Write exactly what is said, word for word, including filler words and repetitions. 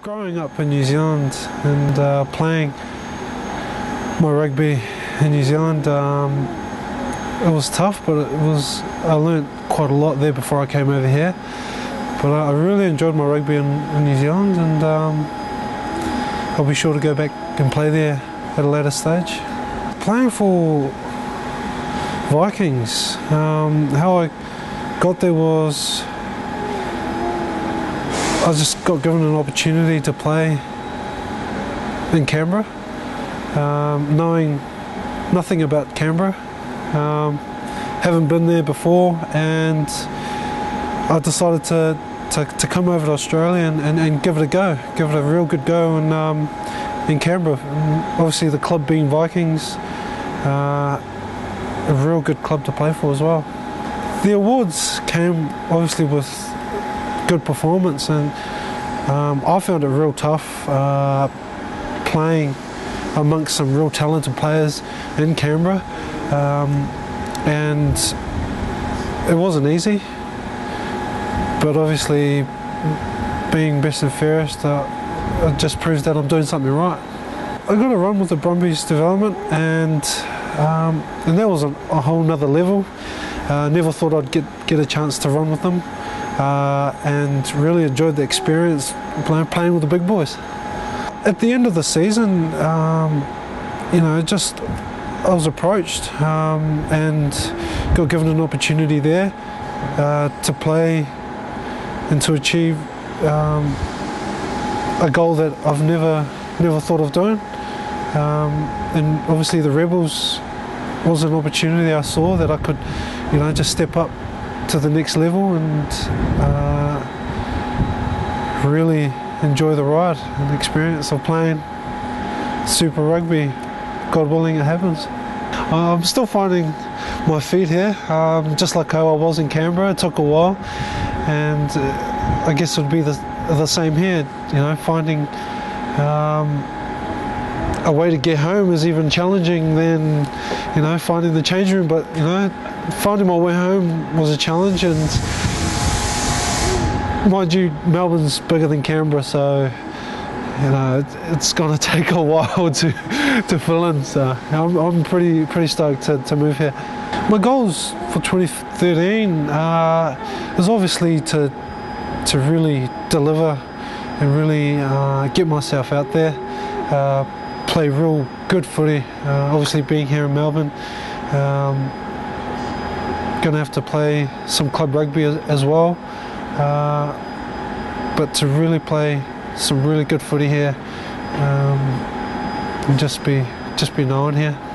Growing up in New Zealand and uh, playing my rugby in New Zealand, um, it was tough, but it was I learnt quite a lot there before I came over here. But I really enjoyed my rugby in, in New Zealand, and um, I'll be sure to go back and play there at a later stage. Playing for Vikings, um, how I got there was I just got given an opportunity to play in Canberra, um, knowing nothing about Canberra. Um, haven't been there before, and I decided to, to, to come over to Australia and, and, and give it a go, give it a real good go in, um, in Canberra. And obviously the club being Vikings, uh, a real good club to play for as well. The awards came obviously with good performance, and um, I found it real tough uh, playing amongst some real talented players in Canberra, um, and it wasn't easy, but obviously being best and fairest, uh, it just proves that I'm doing something right. I got a run with the Brumbies development, and um, and that was a, a whole nother level. I uh, never thought I'd get, get a chance to run with them. Uh, and really enjoyed the experience playing, playing with the big boys. At the end of the season, um, you know, just I was approached um, and got given an opportunity there uh, to play and to achieve um, a goal that I've never never thought of doing. Um, and obviously the Rebels was an opportunity I saw that I could, you know, just step up to the next level and uh, really enjoy the ride and the experience of playing Super Rugby. God willing, it happens. I'm still finding my feet here, um, just like how I was in Canberra. It took a while, and uh, I guess it would be the, the same here. You know, finding um, a way to get home is even challenging than, you know, finding the change room. But you know, finding my way home was a challenge, and mind you, Melbourne's bigger than Canberra, so you know it, it's going to take a while to to fill in. So I'm, I'm pretty pretty stoked to, to move here. My goals for twenty thirteen uh, is obviously to to really deliver and really uh, get myself out there, uh, play real good footy. Uh, obviously, being here in Melbourne. Um, Going to have to play some club rugby as, as well, uh, but to really play some really good footy here um, and just be just be known here.